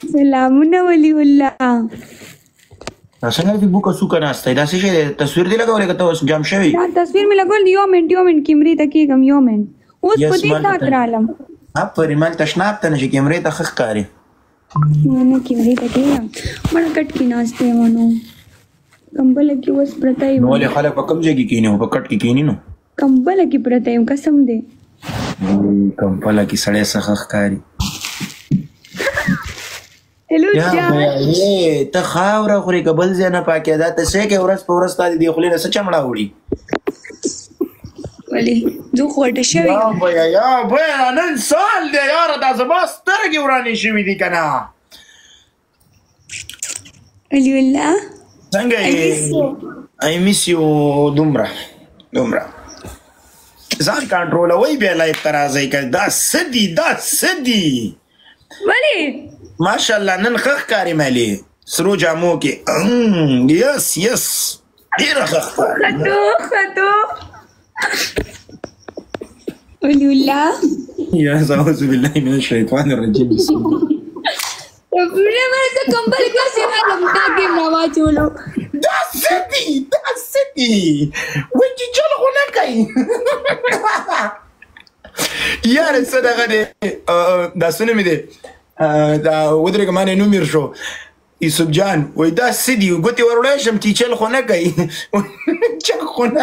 سلامونه ولی الله. څنګه دې بوکه سوکه ناسته دا څه شی تصویر دی لګولې که ته اوس جام شوی دا تصویر مې لګول یو منټ کیمرې ته کېږم یو منټ اوس په دې سات رالم افرین مال تشناب ته نشي کیمرې ته ښه ښکاري نه کیمرې ته کېږم مړه کټ کې ناسته یم نو کمبله کې اوس پرته یم نو ولې خلک په کوم ځای کې کښېني په کټ کې کښېني نو کمبله کې پرته یم قسم دی کمبله کې سړی څه ښه ښکاري هلو جان ته خاوره خورې که بل ځای نه پاکې دا ته څه کې ورځ په ورځ تا دې خولې نه څه چمړه وړي ولې زه خوټه شوې یا بیا نن سال دی یاره دا زما سترګې ورانې شوي دي که نه ولي والله څنګه یې I miss you دومره ځان کنټرولوئ بیا لایف ته راځئ که دا څه دي ولې ماشاءالله نن ښه ښکاري مالې سرو جامو کې یس ډېره ښه ښکاري خطو ولي والله یا اعوذ بالله من الشیطان الرجیم بسم الله مې ته کمبل کې راغلم تا کې واچولو دا څه دي وایي چې چل خو نه کوي یاره څه دغه دی دا څه نوم دی دا ودرېږه ما نه نوم هېر شو یوسف جان وایي دا څه دي ګوتې ور وړی شم چې چل خو نه کوي چل خو نه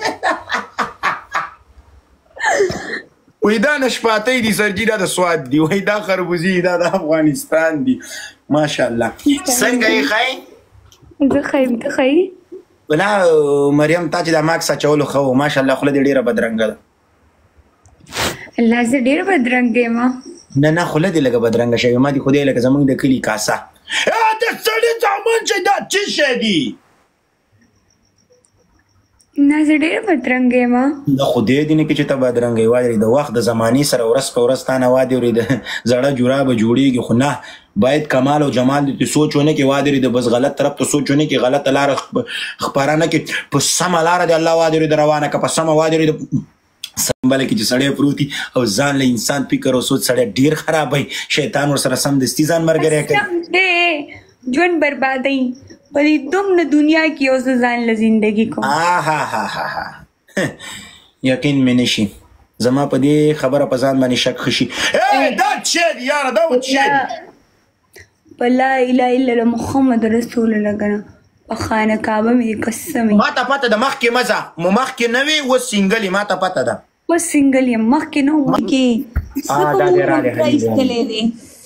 وایي دا نشپاتۍ دي سرجي دا د سوات دي وایي دا خربوزي دا د افغانستان دي ماشاءالله څنګه یې ښایي زه ښه یم ته ښه یې ولا مریم تا چې دا ماکس اچولو ښه و ماشاءالله خوله دې ډېره بدرنګه ده الله زه ډېره بدرنګه یم نه خوله دې لږه بدرنګه شوې ما دې خدای لکه زموږ د کلي کاسه د سړي زامن چې دا څه شی دي نه زه ډېره بدرنګه یم د خدای دې نه کې چې ته بدرنګه یې واجرې د وخت د زمانې سره ورځ په ورځ تا نه وادې ورې د زړه جورابه جوړېږي خو نه باید کمال او جمال دې سوچ ونه کې وادرې د بس غلط طرف ته سوچ ونه کې غلطه لاره خپاره نه کې په سمه لاره دې الله وادرې د روانه که په سمه وادرې د سنبله کې چې سړی پروت وي او ځان له انسان فکر او سوچ سړی ډېر خرابوي شیطان ورسره سمدستي ځان ملګری کوي ژوند بربادوي په دې دومره دنیا کې اوس ځان له زندګي کوم یقین مې نه شي زما په دې خبره په ځان باندې شک ښه شي دا څه دی یاره دا څه دی په لا اله الا الله محمد رسول الله ګڼه په خانه کعبه مې قسم ما ته پته ده مخکې مزه مو مخکې نه وي اوس سینګل ما ته پته ده اوس سینګل یم مخکې نه وم کې دا دې راغلی ایستلی دی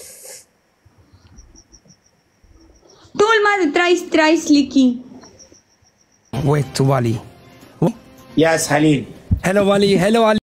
ټول ما د ترایس لیکي Wait to Wally. Yes, Halil. Hello Wally.